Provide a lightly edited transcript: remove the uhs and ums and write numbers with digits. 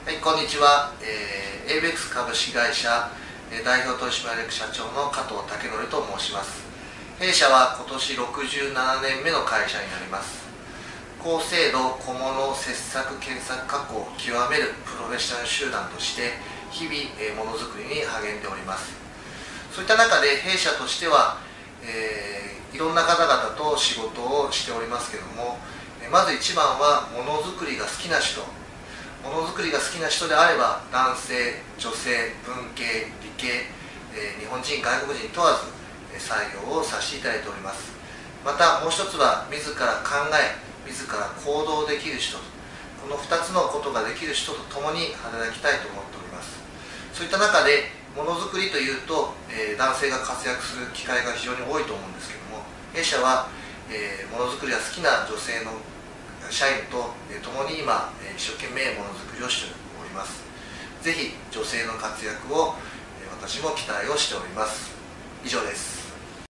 はい、こんにちは。エイベックス株式会社代表取締役社長の加藤武則と申します。弊社は今年67年目の会社になります。高精度小物切削検索加工を極めるプロフェッショナル集団として日々ものづくりに励んでおります。そういった中で弊社としては、いろんな方々と仕事をしておりますけども、まず一番はものづくりが好きな人、ものづくりが好きな人であれば男性、女性、文系、理系、日本人、外国人問わず採用をさせていただいております。またもう一つは自ら考え、自ら行動できる人、この2つのことができる人と共に働きたいと思っております。そういった中でものづくりというと、男性が活躍する機会が非常に多いと思うんですけども、弊社は、ものづくりが好きな女性の社員と共に今一生懸命ものづくりをしております。ぜひ女性の活躍を私も期待をしております。以上です。